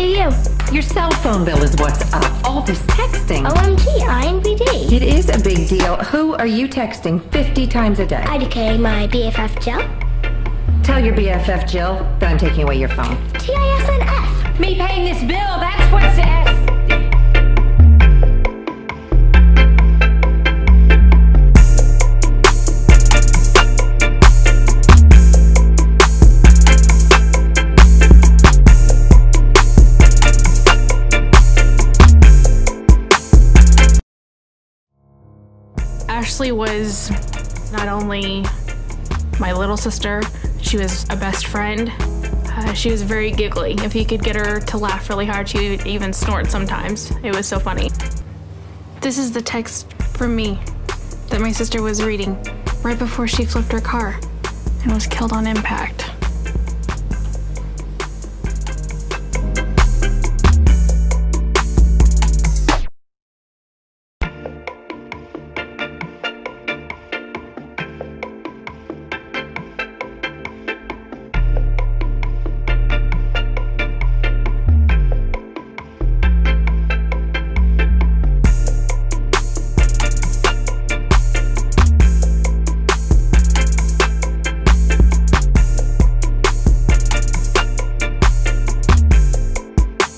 you? Your cell phone bill is what's up. All this texting. OMG, INBD. It is a big deal. Who are you texting 50 times a day? IDK, my BFF Jill. Tell your BFF Jill that I'm taking away your phone. TISNF. Me paying this bill, that's what's S. Ashley was not only my little sister, she was a best friend. She was very giggly. If you could get her to laugh really hard, she would even snort sometimes. It was so funny. This is the text from me that my sister was reading right before she flipped her car and was killed on impact.